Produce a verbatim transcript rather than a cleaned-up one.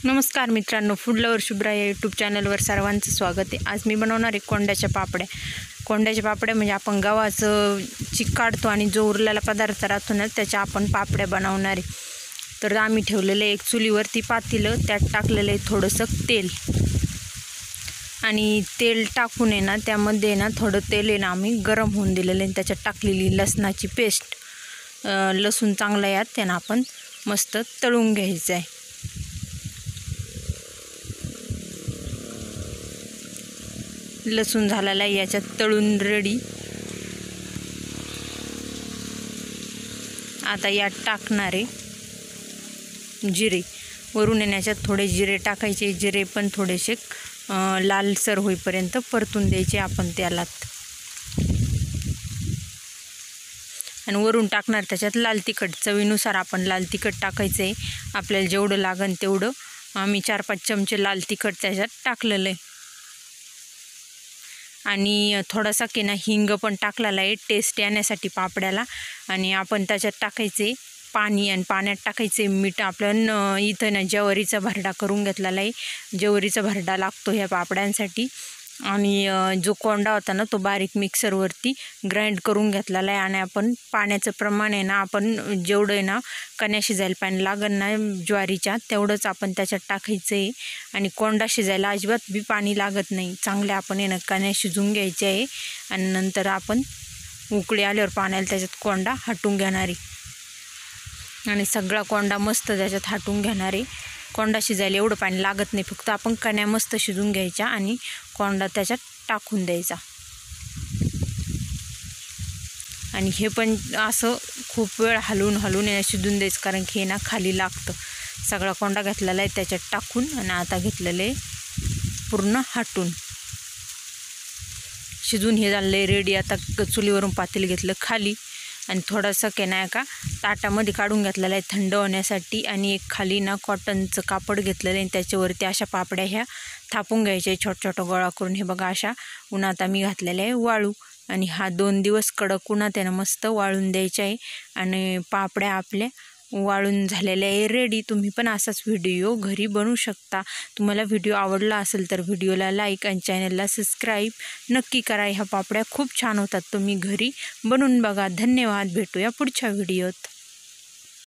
नमस्कार मित्रांनो, food lover Shubhra या यूट्यूब चॅनलवर सर्वांचं स्वागत आहे। आज मी बनवणार आहे कोंड्याच्या पापड्या। कोंड्याच्या पापड्या म्हणजे आपण गव्हाचं चिक काढतो आणि जो उरलेला पदार्थ राहतो ना त्याच्या आपण पापड्या बनवणार आहे। तर आम्ही ठेवलेलं एक चुलीवरती पातेलं, त्यात टाकलेलं आहे थोडंसं तेल आणि तेल टाकून आहे ना त्यामध्ये ना थोडं तेल आहे ना आम्ही गरम होऊन दिलेलं आहे। त्याच्यात टाकलेली लसणाची पेस्ट, लसूण चांगला यात त्यानं आपण मस्त तळून घ्यायचं आहे। लसूण झालेला याच्यात तळून रेडी। आता यात टाकणारे जिरे, वरून येण्याच्यात थोडे जिरे टाकायचे। जिरे पण थोडेसे लालसर होईपर्यंत परतून द्यायचे आपण त्यालात। आणि वरून टाकणार त्याच्यात लाल तिखट, चवीनुसार आपण लाल तिखट टाकायचे। आपल्याला जेवढं लागन तेवढं, आम्ही चार पाच चमचे लाल तिखट त्याच्यात टाकलेलं आहे। आणि थोडासा की ना हिंग पण टाकलेला आहे टेस्ट येण्यासाठी पापड्याला। आणि आपण त्याच्यात टाकायचे पाणी आणि पाण्यात टाकायचे मीठ। आपण इथं ना ज्वारीचा भरडा करून घेतलेला आहे, ज्वारीचा भरडा लागतो ह्या पापड्यांसाठी। आणि जो कोंडा होता ना तो बारीक मिक्सरवरती ग्राइंड करून घेतलेला आहे। आणि आपण पाण्याचं प्रमाण आहे ना आपण जेवढं आहे ना कण्या शिजायला पाणी लागन ना ज्वारीच्या तेवढंच आपण त्याच्यात टाकायचं आहे। आणि कोंडा शिजायला अजिबात बी पाणी लागत नाही, चांगले आपण आहे ना कण्या शिजून घ्यायचे आहे। आणि नंतर आपण उकळी आल्यावर पाण्याला त्याच्यात कोंडा हटून घेणार आहे आणि सगळा कोंडा मस्त त्याच्यात हटून घेणार आहे। कोंडा शिजायला एवढं पाणी लागत नाही, फक्त आपण कण्या मस्त शिजून घ्यायच्या आणि कोंडा त्याच्यात टाकून द्यायचा। आणि हे पण असं खूप वेळ हलवून हलवून शिजून द्यायचं, कारण की हे ना खाली लागतं। सगळा कोंडा घातलेला आहे त्याच्यात टाकून आणि आता घेतलेले पूर्ण हटून शिजून हे झालं आहे रेडी। आता चुलीवरून पातेलं घेतलं खाली आणि थोडासा की नाही का ताटामध्ये काढून घेतलेला आहे थंड होण्यासाठी। आणि एक खाली ना कॉटनचं कापड घेतलेलं आहे, त्याच्यावरती अशा पापड्या ह्या थापून घ्यायच्या छोट छोटा गोळा करून। हे बघा अशा उन्हात आम्ही घातलेल्या आहे वाळू, आणि हा दोन दिवस कडक उन्हात त्यानं मस्त वाळून द्यायच्या आहे। आणि पापड्या आपल्या वाळून झालेल्या आहे रेडी। तुम्ही पण असाच व्हिडिओ घरी बनवू शकता। तुम्हाला व्हिडिओ आवडला असेल तर व्हिडिओला लाईक आणि चॅनलला सबस्क्राईब नक्की करा। ह्या पापड्या खूप छान होतात, तुम्ही घरी बनवून बघा। धन्यवाद, भेटूया पुढच्या व्हिडिओत।